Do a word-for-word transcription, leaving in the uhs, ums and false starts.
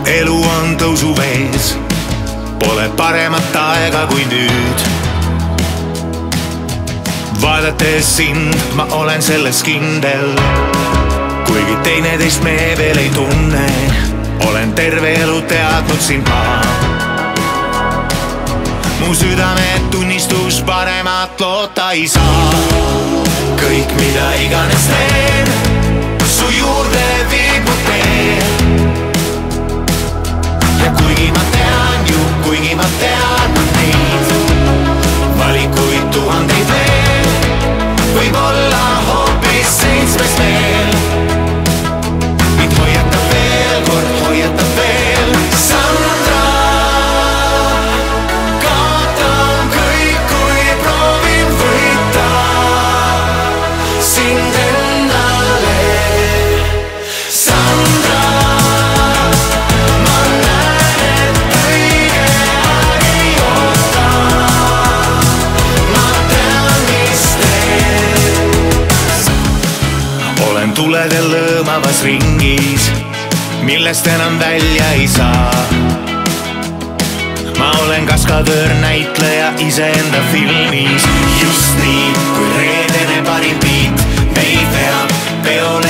elu on tõusuvees, pole paremat aega kui nüüd. Vaadates sind, ma olen selles kindel, kuigi teineteist me veel ei tunne, olen terve elu teadnud sind ma. Mu südame tunnistus paremat loota ei saa. Kõik mida iganes teen, su juurde viib mu tee. Ja kuigi ma tean ju, kuigi ma tean neid valikuid tuhandeid veel, võib olla hoopis seitsmes veel. Mind hoiatab veel kord, hoiatab veel Sandra. Kaotan kõik, kui proovin võita sind endale. Sandra, ma näen, et õige aeg ei oota. Ma tean, mis teen. Olen tuledel lõõmavas ringis, millest enam välja ei saa. Ma olen kaskadöör, näitleja iseenda filmis. Just nii, kui reedene parim beat meid veab peole.